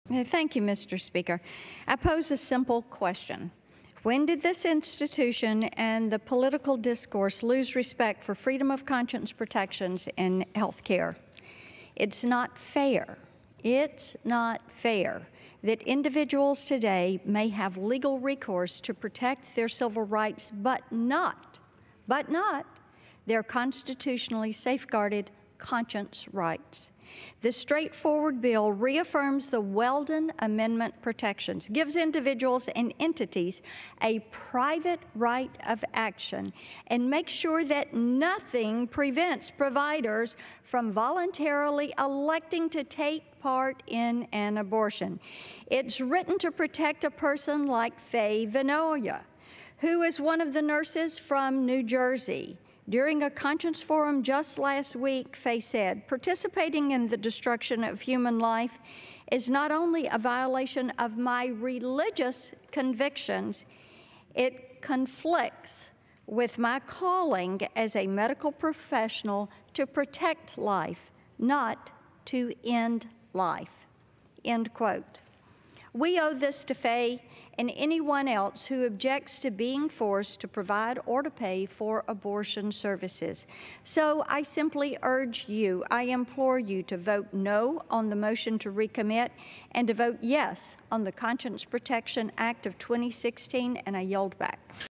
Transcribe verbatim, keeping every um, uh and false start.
Uh, Thank you, Mister Speaker. I pose a simple question. When did this institution and the political discourse lose respect for freedom of conscience protections in health care? It's not fair. It's not fair that individuals today may have legal recourse to protect their civil rights, but not, but not their constitutionally safeguarded conscience rights. This straightforward bill reaffirms the Weldon Amendment protections, gives individuals and entities a private right of action, and makes sure that nothing prevents providers from voluntarily electing to take part in an abortion. It's written to protect a person like Faye Vanoia, who is one of the nurses from New Jersey. During a conscience forum just last week, Faye said, participating in the destruction of human life is not only a violation of my religious convictions, it conflicts with my calling as a medical professional to protect life, not to end life, end quote. We owe this to Faye and anyone else who objects to being forced to provide or to pay for abortion services. So I simply urge you, I implore you to vote no on the motion to recommit and to vote yes on the Conscience Protection Act of twenty sixteen, and I yield back.